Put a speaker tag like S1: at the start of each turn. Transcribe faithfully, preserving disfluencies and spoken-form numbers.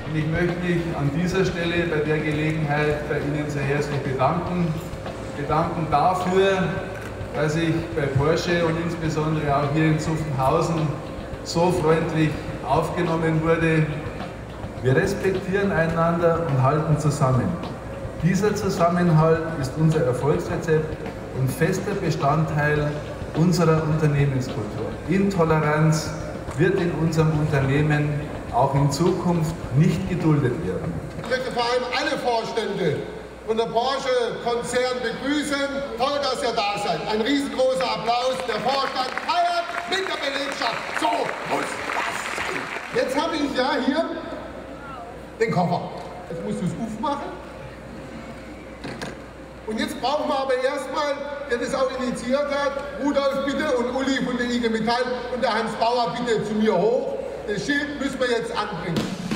S1: Und ich möchte mich an dieser Stelle bei der Gelegenheit bei Ihnen sehr herzlich bedanken. Bedanken dafür, dass ich bei Porsche und insbesondere auch hier in Zuffenhausen so freundlich aufgenommen wurde. Wir respektieren einander und halten zusammen. Dieser Zusammenhalt ist unser Erfolgsrezept und fester Bestandteil unserer Unternehmenskultur. Intoleranz wird in unserem Unternehmen auch in Zukunft nicht geduldet werden.
S2: Ich möchte vor allem alle Vorstände von der Porsche-Konzern begrüßen. Toll, dass ihr da seid. Ein riesengroßer Applaus. Der Vorstand feiert mit der Belegschaft. So muss das sein. Jetzt habe ich ja hier den Koffer. Jetzt musst du es aufmachen. Und jetzt brauchen wir aber erstmal, der das auch initiiert hat, Rudolf bitte und Uli von der I G Metall und der Hans Bauer bitte zu mir hoch. Das Schild müssen wir jetzt anbringen.